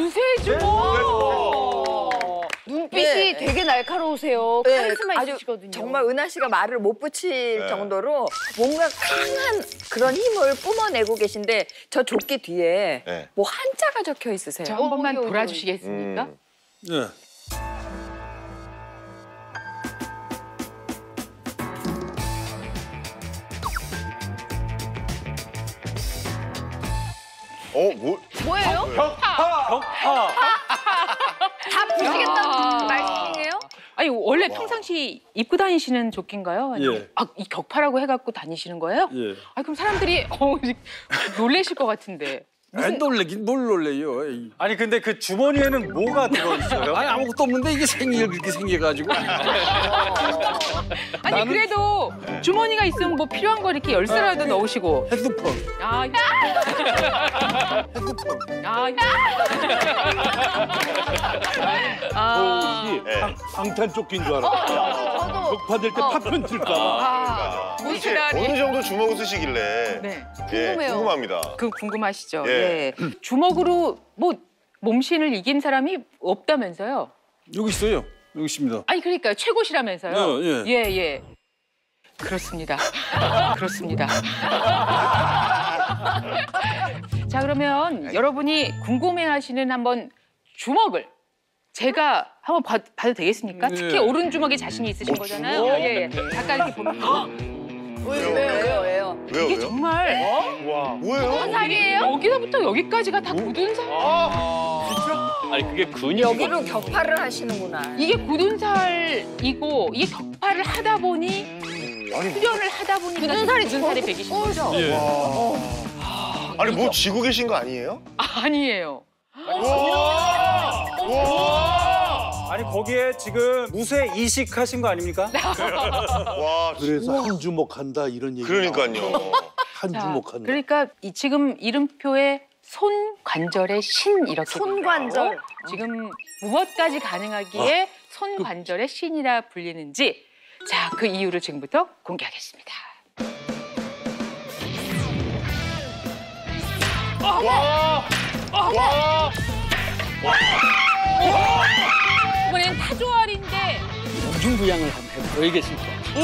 무쇠주먹. 눈빛이 되게 날카로우세요. 카리스마 있으시거든요. 정말 은하 씨가 말을 못 붙일 정도로 뭔가 강한 그런 힘을 뿜어내고 계신데 저 조끼 뒤에 뭐 한자가 적혀 있으세요. 저 한 번만 돌아주시겠습니까? 네. 뭐예요? 격파. 다 부시겠다는 말씀이에요? 아니 원래 평상시 입고 다니시는 조끼인가요? 아니면 예. 이 격파라고 해갖고 다니시는 거예요? 예. 아 그럼 사람들이 놀래실 것 같은데. 안 놀래긴 뭘 놀래요. 에이. 아니 근데 그 주머니에는 뭐가 들어있어요? 아니 아무것도 없는데 이게 생일 그렇게 생겨가지고. 아니 그래도 주머니가 있으면 뭐 필요한 거 이렇게 열쇠라도 넣으시고. 핸드폰. 아, 핸드폰. 방탄 조끼인 줄 알아. 격파될 때 파편 칠까 봐. 어느 정도 주먹을 쓰시길래 네. 궁금해요. 궁금합니다. 그 궁금하시죠? 예. 예. 주먹으로 뭐 몸신을 이긴 사람이 없다면서요? 여기 있어요. 여기 있습니다. 아니 그러니까 최고시라면서요? 예. 예. 그렇습니다. 그렇습니다. 자 그러면 여러분이 궁금해하시는 한번 주먹을 제가 한번 봐도 되겠습니까? 네. 특히 오른 주먹에 자신이 있으신 거잖아요. 예. 잠깐 이렇게 보면 왜요? 이게 정말 뭐예요? 살이에요? 여기서부터 여기까지가 다 굳은 살. 아니 그게 근육이 여기로 격파를 하시는구나. 이게 굳은 살이고 이게 격파를 하다 보니 수련을 하다 보니 굳은 살이 배기신 거죠? 예. 아니 뭐 쥐고 계신 거 아니에요? 아니에요. 아니 거기에 지금 무쇠 이식하신 거 아닙니까? 와, 그래서 한 주먹 한다 이런 얘기. 그러니까요. 한 주먹 한다. 그러니까 지금 이름표에 손 관절의 신 이렇게 손관절. 되어 지금 무엇까지 가능하기에 손 관절의 신이라 불리는지 자 그 이유를 지금부터 공개하겠습니다. 이번엔 타조알인데 중부양을 한번 해보겠습니다.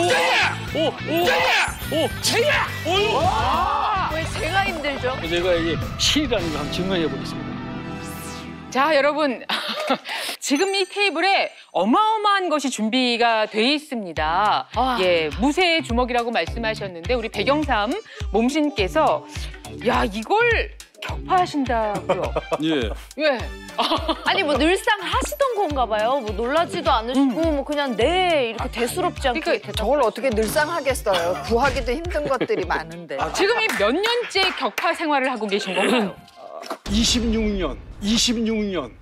왜 제가 힘들죠? 제가 이게 실이라는 걸 한번 증명해 보겠습니다. 자 여러분 지금 이 테이블에 어마어마한 것이 준비가 돼 있습니다. 예 무쇠 주먹이라고 말씀하셨는데 우리 백영삼 몸신께서 야 이걸 격파하신다고요? 예. 왜? 아니 뭐 늘상 하시던 건가 봐요. 뭐 놀라지도 않으시고 뭐 그냥 네 이렇게 대수롭지 않게. 그러니까 저걸 어떻게 늘상 하겠어요. 구하기도 힘든 것들이 많은데. 지금 이 몇 년째 격파 생활을 하고 계신 건가요? 26년. 26년이요?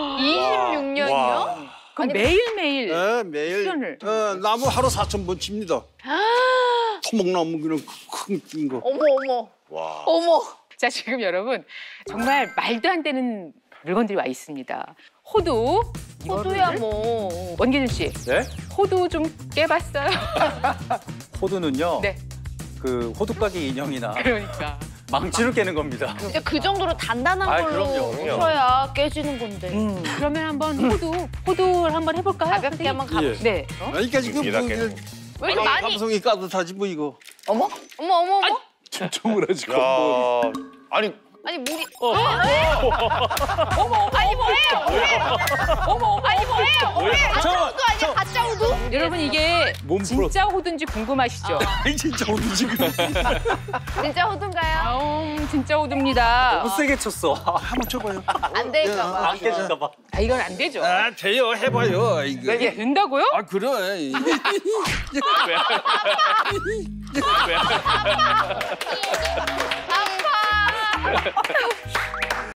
그럼 매일매일 예, 매일. 수련을. 나무 하루 4,000번 칩니다. 토목나무 그냥 큰 거. 어머. 와. 어머. 자 지금 여러분 정말 말도 안 되는 물건들이 와 있습니다. 호두. 호두야 뭐. 원기준 씨. 네? 호두 좀 깨봤어요? 호두는요. 네. 그 호두까기 인형이나 그러니까. 망치로 깨는 겁니다. 진짜 그 정도로 단단한 아, 걸로 그럼요. 쳐야 깨지는 건데. 그러면 한번 호두를 한번 해볼까요? 가볍게 한번 가보시죠. 네. 아니까 지금 뭐 계속. 왜 이렇게 많이? 감성이 따뜻하지 뭐 이거. 어머. 충청을 하지. 야, 아니 아니 물이. 어머. 아니 뭐예요? 어머. 아니 뭐예요? 가짜 호두 아니야? 가짜 호두? 여러분 이게 몸 진짜 호두인지 궁금하시죠? 아니 진짜 오늘 지금. 진짜 호두인가요? 진짜 호두입니다. 너무 세게 쳤어. 한번 쳐봐요. 안 될까 봐. 안 깨질까 봐. 아, 이건 안 되죠. 아 돼요 해봐요 이거. 이게 된다고요? 아 그래. 아파.